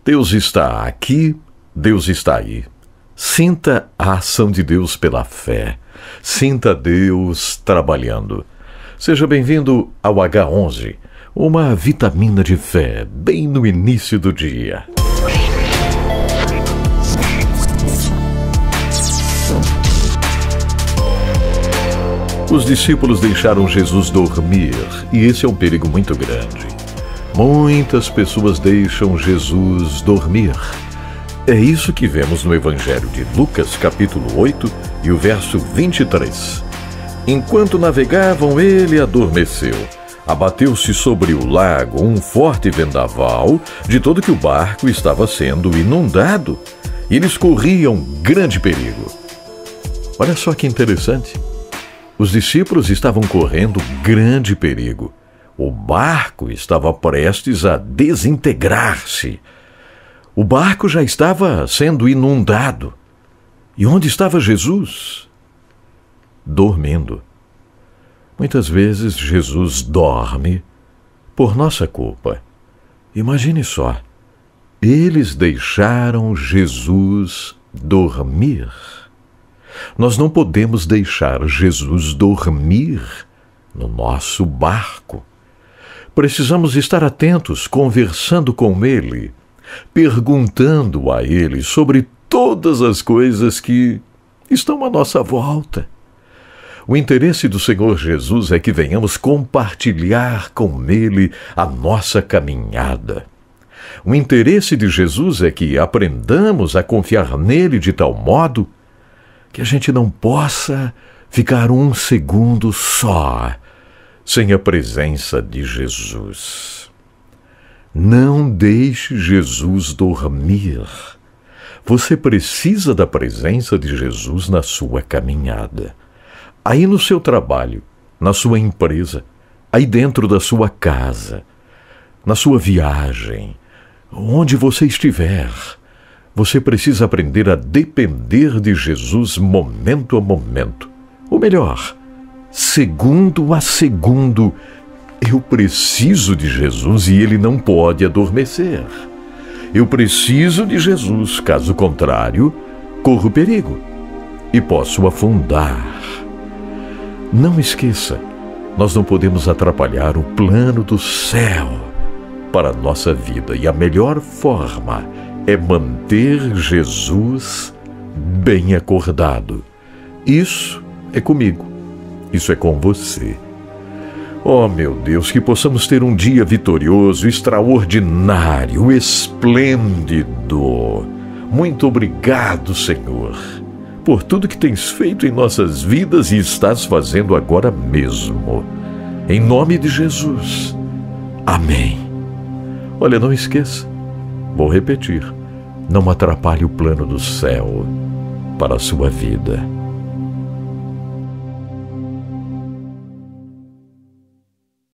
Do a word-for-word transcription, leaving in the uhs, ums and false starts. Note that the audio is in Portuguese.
Deus está aqui, Deus está aí. Sinta a ação de Deus pela fé. Sinta Deus trabalhando. Seja bem-vindo ao agá onze, uma vitamina de fé, bem no início do dia. Os discípulos deixaram Jesus dormir, e esse é um perigo muito grande. Muitas pessoas deixam Jesus dormir. É isso que vemos no Evangelho de Lucas, capítulo oito, e o verso vinte e três. Enquanto navegavam, ele adormeceu. Abateu-se sobre o lago um forte vendaval, de todo que o barco estava sendo inundado, e eles corriam grande perigo. Olha só que interessante. Os discípulos estavam correndo grande perigo. O barco estava prestes a desintegrar-se. O barco já estava sendo inundado. E onde estava Jesus? Dormindo. Muitas vezes Jesus dorme por nossa culpa. Imagine só. Eles deixaram Jesus dormir. Nós não podemos deixar Jesus dormir no nosso barco. Precisamos estar atentos, conversando com Ele, perguntando a Ele sobre todas as coisas que estão à nossa volta. O interesse do Senhor Jesus é que venhamos compartilhar com Ele a nossa caminhada. O interesse de Jesus é que aprendamos a confiar nele de tal modo que a gente não possa ficar um segundo só sem a presença de Jesus. Não deixe Jesus dormir. Você precisa da presença de Jesus na sua caminhada. Aí no seu trabalho, na sua empresa, aí dentro da sua casa, na sua viagem, onde você estiver, você precisa aprender a depender de Jesus momento a momento. Ou melhor, segundo a segundo, eu preciso de Jesus e Ele não pode adormecer. Eu preciso de Jesus, caso contrário, corro perigo e posso afundar. Não esqueça, nós não podemos atrapalhar o plano do céu para a nossa vida, e a melhor forma é manter Jesus bem acordado. Isso é comigo, isso é com você. Oh, meu Deus, que possamos ter um dia vitorioso, extraordinário, esplêndido. Muito obrigado, Senhor, por tudo que tens feito em nossas vidas e estás fazendo agora mesmo. Em nome de Jesus. Amém. Olha, não esqueça, vou repetir, não atrapalhe o plano do céu para a sua vida.